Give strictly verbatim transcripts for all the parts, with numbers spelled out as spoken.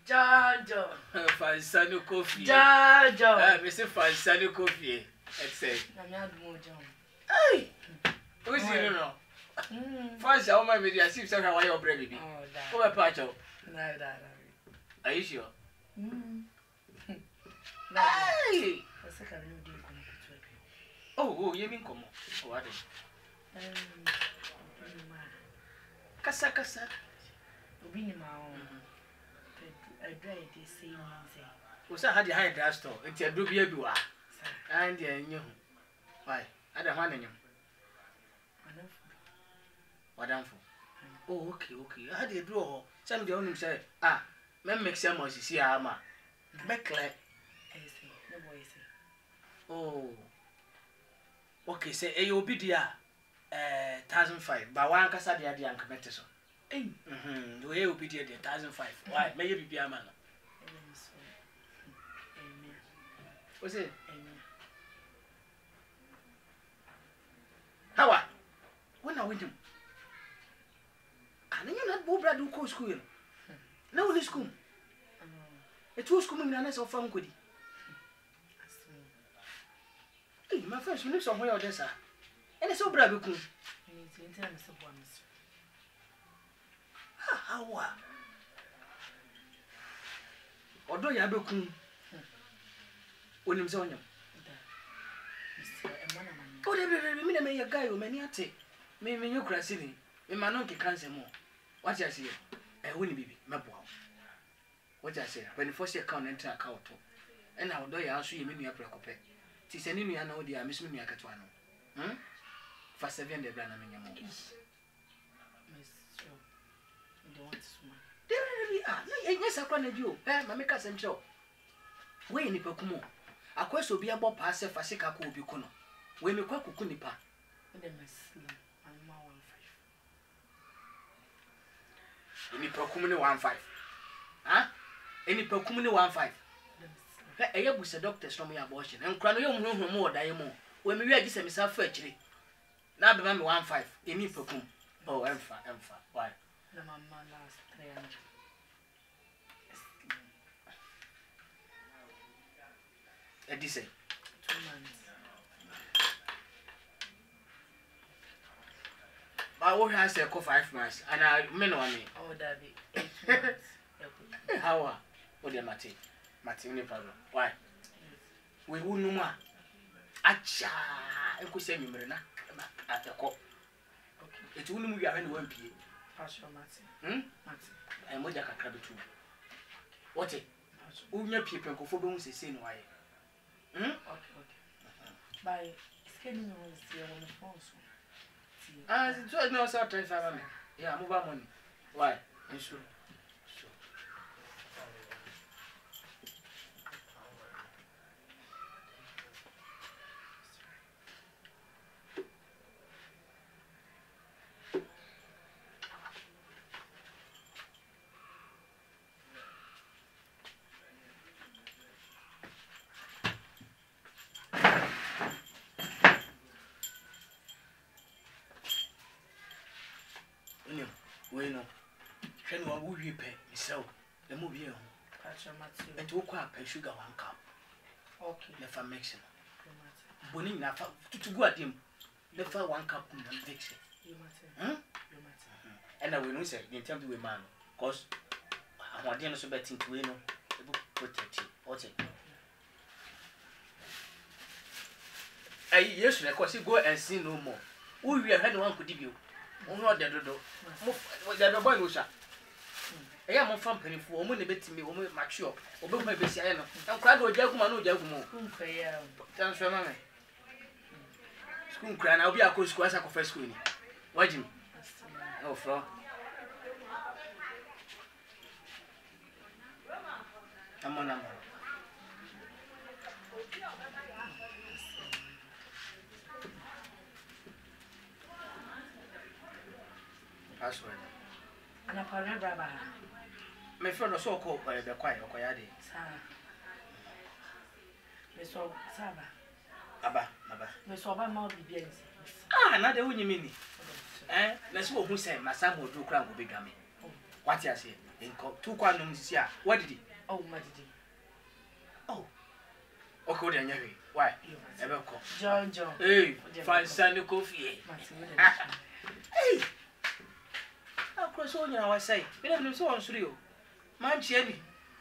Jojo. Fansano coffee. Jojo. Ah, Mister Fansano coffee. Excel. Na me admo John. Hey. Who's you know? First, I want my video. See if why your bread baby. Oh, that. Over patch out. No, that. Are you sure? Hmm. Hey. I say can you do it? Oh, oh, you mean come? Oh, what? Um. Kasa kasa. Obi ni ma o. I dry the same thing. Was I had the high draft store? It's a doobie dua. And yeah, you. Why? I don't want any. What am for? Oh, okay, okay. I had a draw. Some of the only say, ah, men make some more see ama. Backlet. I say, no boy say. Oh. Okay, say a obidia eh thousand five. But one casa the idea and connect so. Eh. Mhm. The way obidia the thousand five. Why? May you be a man. What's it? How are? When I went to and you not Bobra do co school. No one is school. It was coming in of fun goody. Hey, my first minute somewhere or there, sir. And it's so brave. How are? Although you have a coon. When him son. Oh, they mean a guy who many at it. May you crassing. Me manonke cancer more. What I say? I wouldn't be my boy. What I say? When the first account enter account. And now do you answer you mean your precope? Tis any me know the Miss Mimia Catuano. Hm? For seven the brand of your movies. Miss Joe. You don't want to swim. There really are. Yes, I can't do. Eh, my makers and Joe. Way in the Pokumo. A quest will be about pass for Sika will be cono. When you quack Kunipa. Any procumini one five. Huh? Any procumini one five. A year was a doctor's from your abortion, and cranium no more diamond. When we are just a actually. Now the man one five. Any procum. Oh, Empha, Empha. Why? The mamma last three hundred. A decent. Two months. I will have to go five months, and I mean on me. Oh, that be eight months. How are? What the Mati? Mati, no problem. Why? We will no more. Acha, I could say you, Marina, at the cop. Okay. It wouldn't be a one P. Pastor Mati. Hm? Mati. And what I can crab too. What it? Unya people go for bones, say no way. Hm? Okay, okay. By scanning on the phone. Ah, it's just no sort of family. Yeah, move on money. Why? It's true. We know. Can one will you pay so the movie on? And to quite pay sugar one cup. Okay, never makes it. Bonnie, to go at him. Never one cup and fix it. And I will not say, in terms of a man, cause I want dinner so betting to win the book protect you. What's it? I yes, of course, you go and see no more. Who we had one could give you. Oh, no, the dodo. The boy was a. I am from penny for money betting me, woman, mature, or both my best. And cried with Jacomo, Jacomo. Transfer mammy. School cran, I'll be a cool square sacrifice school. Why, Jim? Oh, Fro. I'm on number. Password. And a paragraph. My friend was so called by the choir, Coyade. Miss Saba. Abba, Abba. Miss Obama be bien. Ah, another one you mean. Eh, let's go who said my son will do crown will be gammy. What you say? Inko two kwa no msisia. What did he? Oh, my did. Oh. Okay, what are why? John John. Hey, Fancy coffee. Hey. I'll cross on your say. We don't so on studio. Man, Jenny.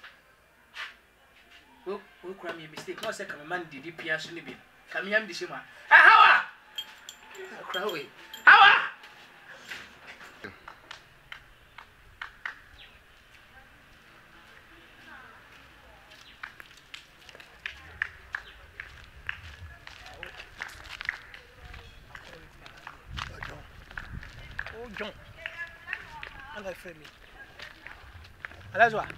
Oh, oh, cry me mistake. No second man did the P S. Come here, the shima. How are cry away? How are John. And I feel me. That's why.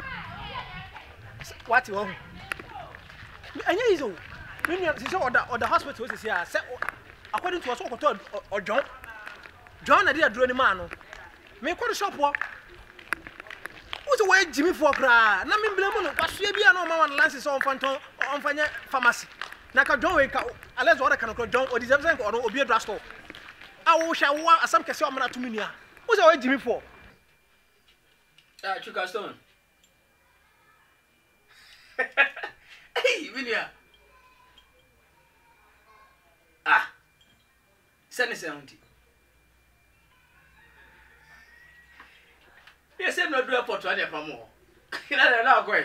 What you want? And you is when you see or the hospital is here. According to us, or John. John, I did a man. Make what a shop walk. Who's the way Jimmy for cry? Namin Blamon, but she be no man lances on Phantom on Fanya Pharmacy. Naka John wake up, unless what I can call John or deserves or be a drugstore. I wish I want some case of to me. Who's the way Jimmy for? Ah, Sugar Stone. Hey, William. Ah, send us auntie. Yes, I'm not doing a portrait of more. You know, now going.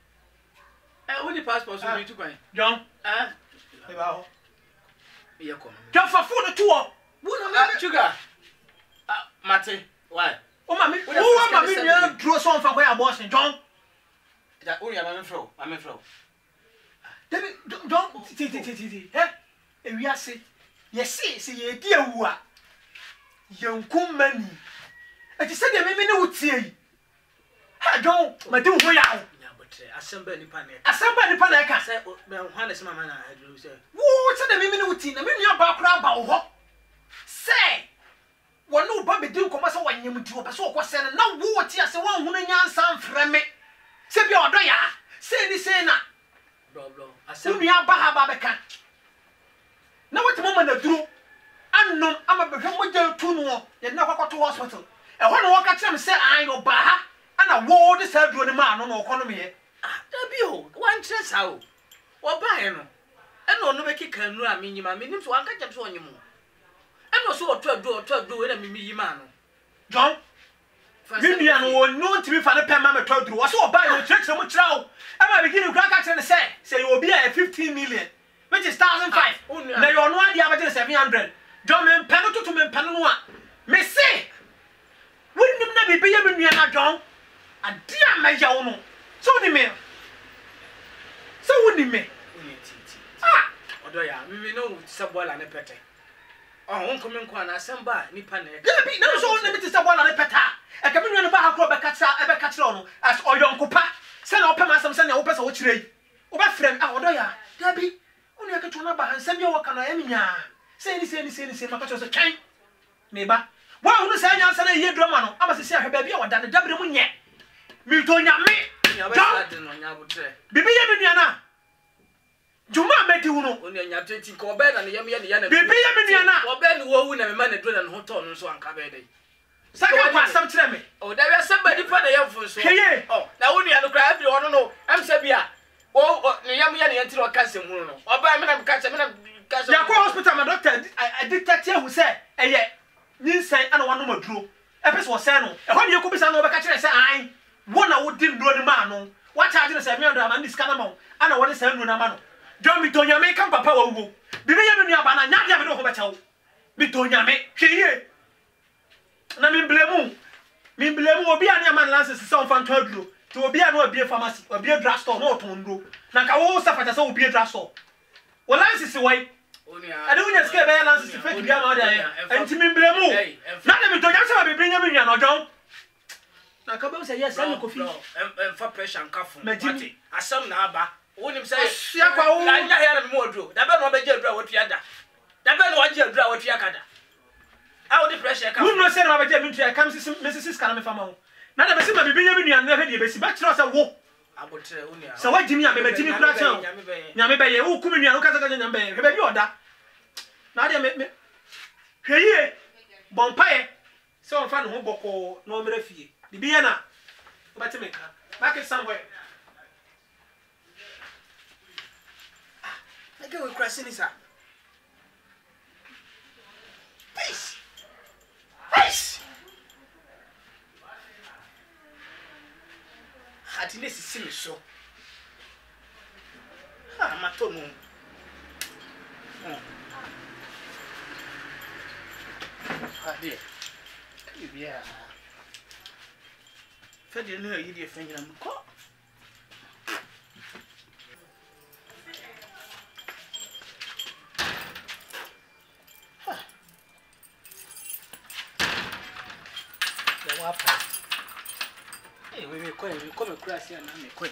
I only passport so you to go. John, ah, about you come. Come for food tour. What sugar? Ah, Mate, why? Oh, mammy, oh, mammy, you draw some from where I was in John. That only I'm in flow. I'm in flow. David, don't, Titi, Titi, eh? And we are say, yes, see, see, a dear who are young come many. And you said, I mean, no tea. I don't, my two way out. Assemble the panic. Assemble the panic. I said, well, Hannes, my man, I do say. What's the minute? I mean, you're back about say, one no baby do come as one you to a person was saying, no, what yes, one woman yan some frame. Say, your doya, say this, say na. Bro, bro, I said, we are Baha Babaka. Now, what moment of do? Unknown, I'm a become with you two more, you never got to hospital. And when I walk at them, say, I know Baha, and a war this help you the man on economy. Ah, there be one chance how. What buy him? And no make it can run me, my minutes one catch up on you more. And also, twelve do or twelve do, and me, man. John, Vivian will know to be for the pen, mamma told you. I saw a buy or check so much now. I might begin to crack and say, say you will be at fifteen million, which is thousand five. Now you're no idea about seven hundred. John, men, penalty to men, penalty. May say, wouldn't him not be being me and John? A dear measure, no. So the mail. So wouldn't me. Ah, although ya, we know somewhere and a petty. Oh, one coming corner, some bar, Nippon. There be no so limited someone on a peta. I come in about a catcher, ever catch on, as all your uncle Pa. Send up a some send your opus or trade. Over friend, although ya, there be only a catch and send your work on a emia. Say any, say any, say any, say my catch was a chain. Neighbor, why would you say you answer a year drama? I must say her baby or done a double moon yet. Miltonia me. Bibi Yamiana Juma Metuno, only a twenty Corbett and the Yamiana. Bibi Yamiana, or Ben Wowan and man and drill and hot on so on Cabede. Sakapa, some tremor. Oh, there is somebody for the young for so. Oh, now only I look at you, I don't know. I'm Sabia. Oh, the Yamiani until I catch him. Or by me, I'm catching him. Hospital, my doctor, I detective who said, and yet, you say, I don't want no more drew. Epis was Sano. And when you could be some over catching, I say, I. One I would didn't do the man. What I did is seven hundred and this canamon. And I want to send you a man. Don't be doing your make up papa will go. Be in your banana, not have no better. Be doing your make here. And I mean, blame me, blame will be a man lances some fan to you. To be a no beer pharmacy or beer drugstore, no tondo. Like I will suffer as a beer drugstore. Well, lances away. I don't want to scare by lances to fetch me out there. And to me, blame not let me do that. Be bringing me or don't. Na kaba say yes am coffee em fa pressure nka fun mati asam na aba wonim say ya kwa wo na nya here me modro da be no be je adura wotua da da be no waje adura wotua kada a wo di pressure ka wo no say na be je me ntua kam sis mesis kana me fa ma wo na da be say ma be benya me nua na he de be si ba kira say wo abotre wo nia so wa jimi ya be jimi kura chan nya me be ye wo kumi nua no ka ka nya be he be bi oda na de me hweye bompae so on fa no ho boko no mra fie Bibiana, But me back it somewhere. I get with crashing this up. Peace. Peace. Had this is see me so. Ah, my tongue. Ah, dear. Yeah. Fed you know you finger and call. Hey, we may call you come across here and I'm a quick.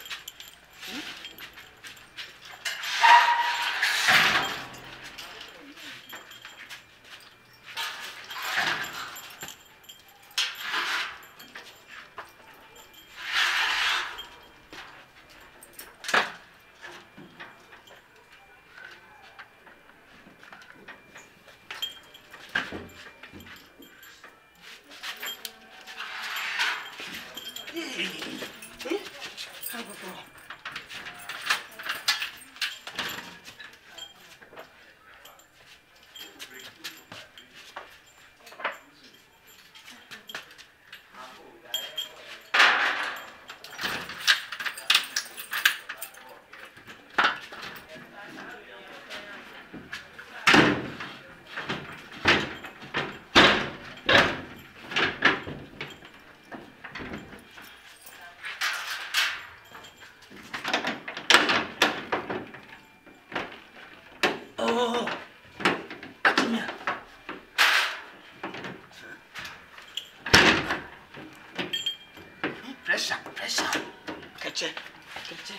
Oh, Atinya. Pressure, pressure. Catch it, catch it.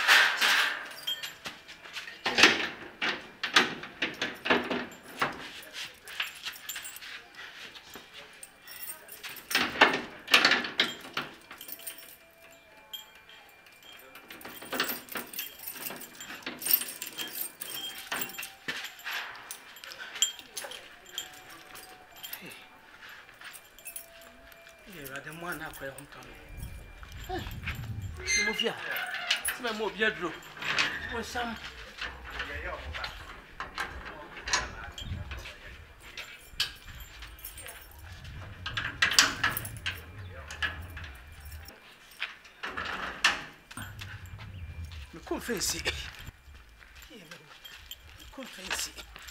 The man I pray home to me. Move here. See my move here, Drew. What's some? Me couldn't face it. Me couldn't face it.